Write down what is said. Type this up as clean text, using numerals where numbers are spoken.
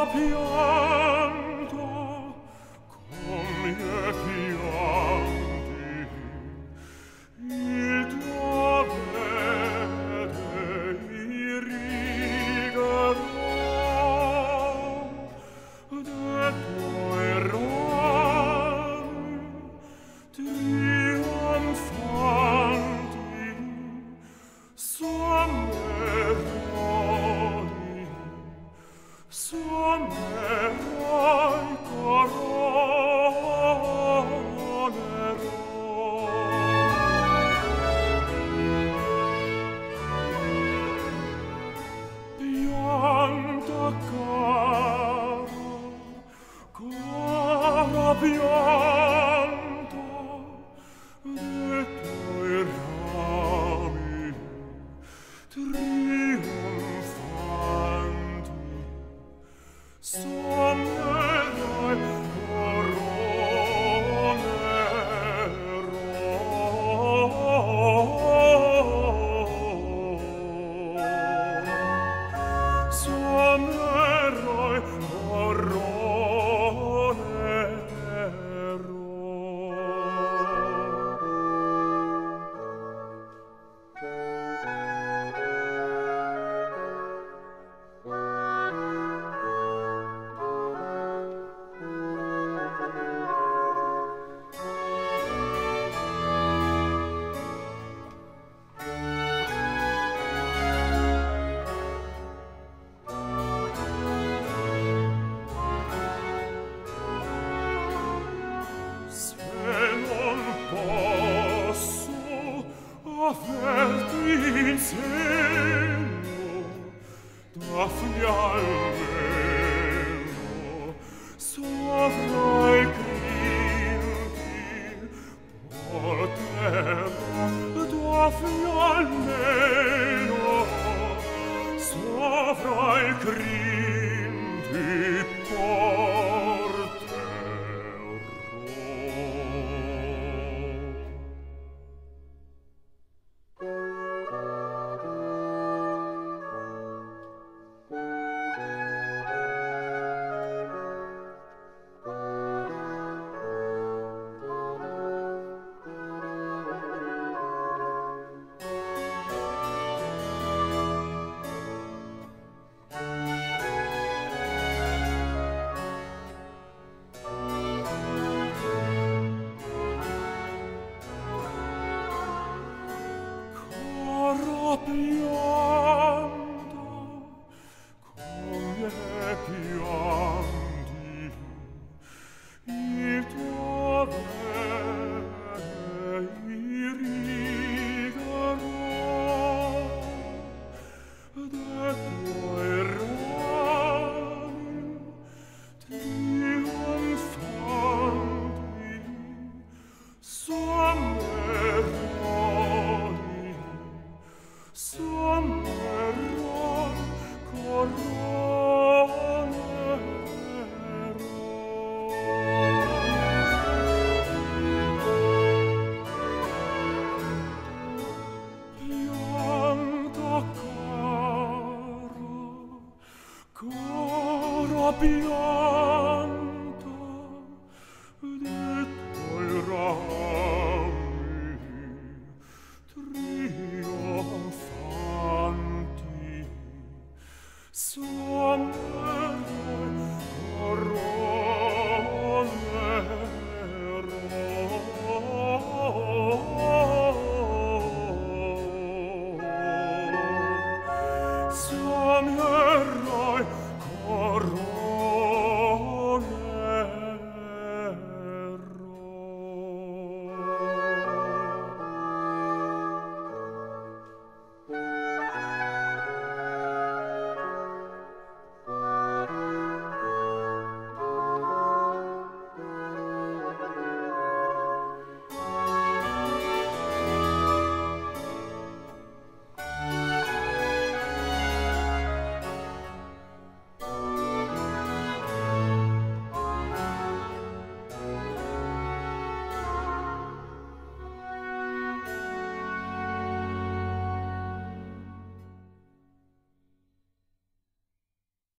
pianto, come pianti, il tuo vede irrigarò de tuoi rami trionfanti, sommerrodi, sommerroi coronerò. Pianta caro, caro pianta, de tuoi rami trionfanti, sommerroi coronerò. Sommerroi coronerò. Averti in segno, Daphne almeno, sovrai grinti, porterò, Daphne almeno, sovrai grinti, pianta, come pianti, il tuo vede irrigarò de tuoi rami trionfanti, sommerrodi, sommerroi coronerò. Pianta caro, caro pianta,